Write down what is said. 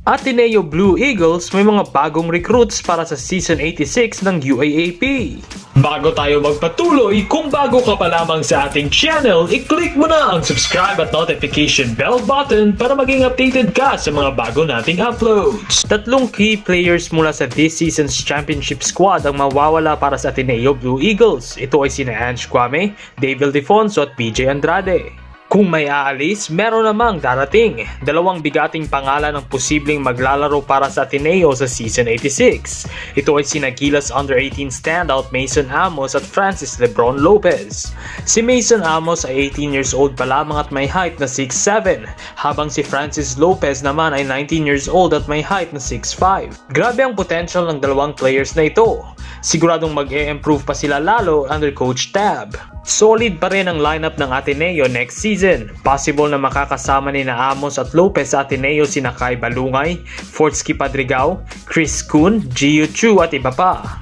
Ateneo Blue Eagles may mga bagong recruits para sa Season 86 ng UAAP. Bago tayo magpatuloy, kung bago ka pa lamang sa ating channel, i-click mo na ang subscribe at notification bell button para maging updated ka sa mga bago nating uploads. Tatlong key players mula sa this season's championship squad ang mawawala para sa Ateneo Blue Eagles. Ito ay sina Ange Kwame, Dave Ildefonso at PJ Andrade. Kung may aalis, meron namang darating. Dalawang bigating pangalan ang posibleng maglalaro para sa Ateneo sa Season 86. Ito ay sina Gilas Under-18 standout Mason Amos at Francis Lebron Lopez. Si Mason Amos ay 18 years old pa lamang at may height na 6'7", habang si Francis Lopez naman ay 19 years old at may height na 6'5". Grabe ang potential ng dalawang players na ito. Siguradong mag-e-improve pa sila lalo under Coach Tab. Solid pa rin ang lineup ng Ateneo next season. Possible na makakasama ni na Amos at Lopez sa Ateneo sina Kai Balungay, Fortsky Padrigao, Chris Kuhn, Gio Chu at iba pa.